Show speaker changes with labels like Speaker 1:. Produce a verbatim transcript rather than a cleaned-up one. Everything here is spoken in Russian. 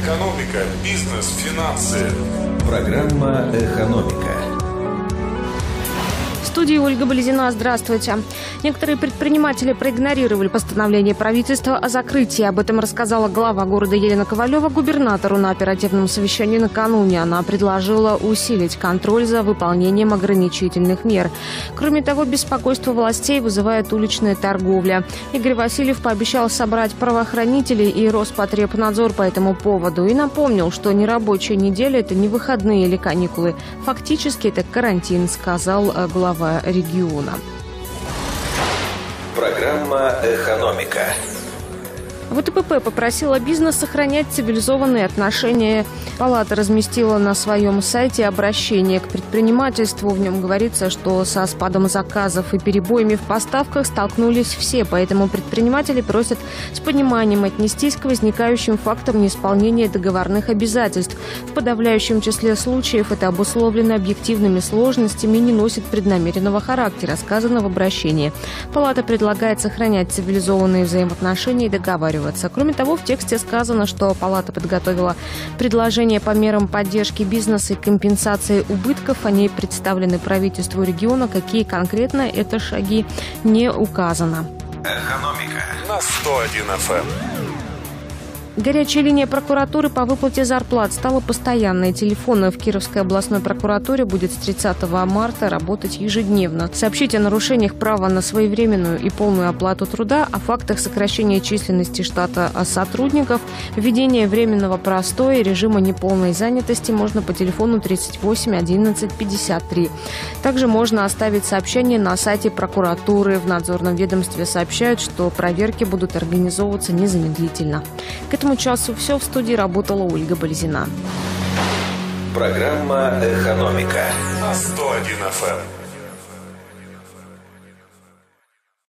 Speaker 1: Экономика, бизнес, финансы.
Speaker 2: Программа «Экономика».
Speaker 3: В студии Ольга Болезина. Здравствуйте. Некоторые предприниматели проигнорировали постановление правительства о закрытии. Об этом рассказала глава города Елена Ковалева губернатору на оперативном совещании накануне. Она предложила усилить контроль за выполнением ограничительных мер. Кроме того, беспокойство властей вызывает уличная торговля. Игорь Васильев пообещал собрать правоохранителей и Роспотребнадзор по этому поводу и напомнил, что нерабочая неделя – это не выходные или каникулы. Фактически это карантин, сказал глава региона.
Speaker 2: Программа «Экономика».
Speaker 3: ВТПП попросила бизнес сохранять цивилизованные отношения. Палата разместила на своем сайте обращение к предпринимательству. В нем говорится, что со спадом заказов и перебоями в поставках столкнулись все, поэтому предприниматели просят с пониманием отнестись к возникающим фактам неисполнения договорных обязательств. В подавляющем числе случаев это обусловлено объективными сложностями и не носит преднамеренного характера, сказано в обращении. Палата предлагает сохранять цивилизованные взаимоотношения и договариваться. Кроме того, в тексте сказано, что Палата подготовила предложение по мерам поддержки бизнеса и компенсации убытков. Они представлены правительству региона. Какие конкретно это шаги, не указано.
Speaker 2: Экономика
Speaker 1: на сто один эф эм.
Speaker 3: Горячая линия прокуратуры по выплате зарплат стала постоянной. Телефон в Кировской областной прокуратуре будет с тридцатого марта работать ежедневно. Сообщить о нарушениях права на своевременную и полную оплату труда, о фактах сокращения численности штата сотрудников, введения временного простоя и режима неполной занятости можно по телефону тридцать восемь одиннадцать пятьдесят три. Также можно оставить сообщение на сайте прокуратуры. В надзорном ведомстве сообщают, что проверки будут организовываться незамедлительно. К этому часу все. В студии работала Ольга Болезина.
Speaker 2: Программа «Экономика»
Speaker 1: на сто один эф эм.